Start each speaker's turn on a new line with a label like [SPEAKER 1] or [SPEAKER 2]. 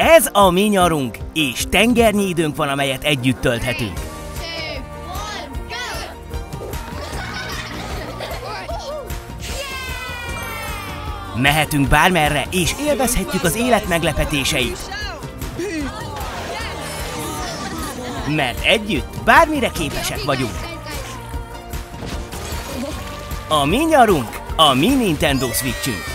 [SPEAKER 1] Ez a mi nyarunk, és tengernyi időnk van, amelyet együtt tölthetünk. Mehetünk bármerre, és élvezhetjük az élet meglepetéseit. Mert együtt bármire képesek vagyunk. A mi nyarunk, a mi Nintendo Switchünk.